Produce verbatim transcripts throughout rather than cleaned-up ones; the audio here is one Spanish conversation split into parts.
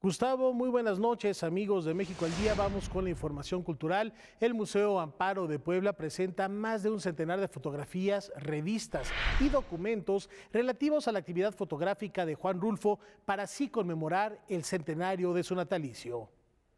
Gustavo, muy buenas noches, amigos de México al Día. Vamos con la información cultural. El Museo Amparo de Puebla presenta más de un centenar de fotografías, revistas y documentos relativos a la actividad fotográfica de Juan Rulfo para así conmemorar el centenario de su natalicio.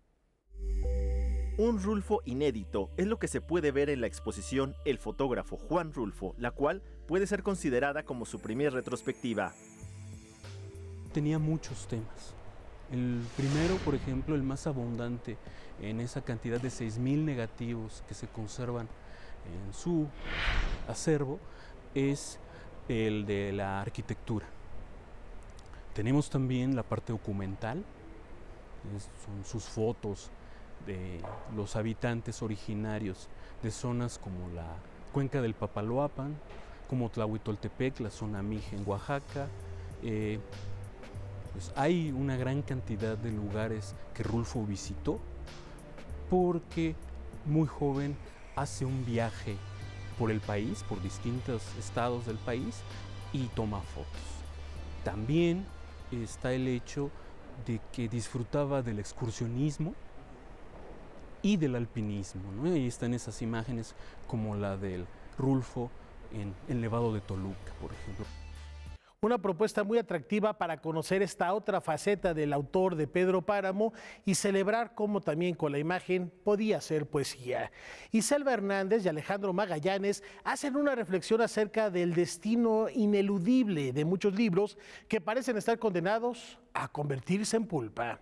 Un Rulfo inédito es lo que se puede ver en la exposición El fotógrafo Juan Rulfo, la cual puede ser considerada como su primer retrospectiva. Tenía muchos temas. El primero, por ejemplo, el más abundante en esa cantidad de seis mil negativos que se conservan en su acervo, es el de la arquitectura. Tenemos también la parte documental, es, son sus fotos de los habitantes originarios de zonas como la cuenca del Papaloapan, como Tlahuitoltepec, la zona Mije en Oaxaca. Eh, pues hay una gran cantidad de lugares que Rulfo visitó porque muy joven hace un viaje por el país, por distintos estados del país y toma fotos. También está el hecho de que disfrutaba del excursionismo y del alpinismo, ¿no? Ahí están esas imágenes como la del Rulfo en el Nevado de Toluca, por ejemplo. Una propuesta muy atractiva para conocer esta otra faceta del autor de Pedro Páramo y celebrar cómo también con la imagen podía ser poesía. Iselva Hernández y Alejandro Magallanes hacen una reflexión acerca del destino ineludible de muchos libros que parecen estar condenados a convertirse en pulpa.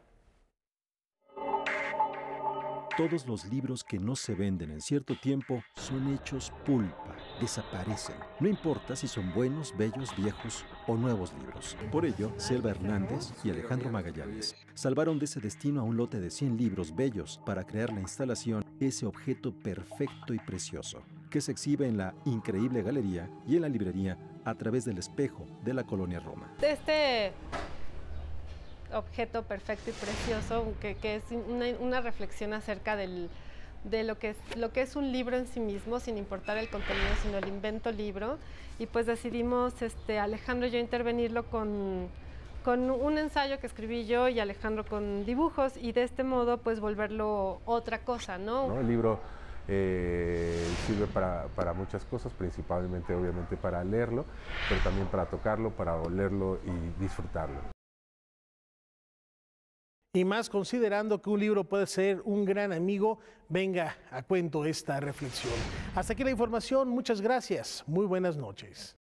Todos los libros que no se venden en cierto tiempo son hechos pulpa, desaparecen. No importa si son buenos, bellos, viejos o nuevos libros. Por ello, Iselva Hernández y Alejandro Magallanes salvaron de ese destino a un lote de cien libros bellos para crear la instalación Ese objeto perfecto y precioso, que se exhibe en la increíble galería y en la librería A través del espejo de la Colonia Roma. Este objeto perfecto y precioso, que, que es una, una reflexión acerca del, de lo que, es, lo que es un libro en sí mismo, sin importar el contenido, sino el invento libro. Y pues decidimos, este, Alejandro y yo, intervenirlo con, con un ensayo que escribí yo y Alejandro con dibujos, y de este modo pues volverlo otra cosa, ¿no? ¿No? El libro eh, sirve para, para muchas cosas, principalmente obviamente para leerlo, pero también para tocarlo, para olerlo y disfrutarlo. Y más considerando que un libro puede ser un gran amigo, venga a cuento esta reflexión. Hasta aquí la información, muchas gracias, muy buenas noches.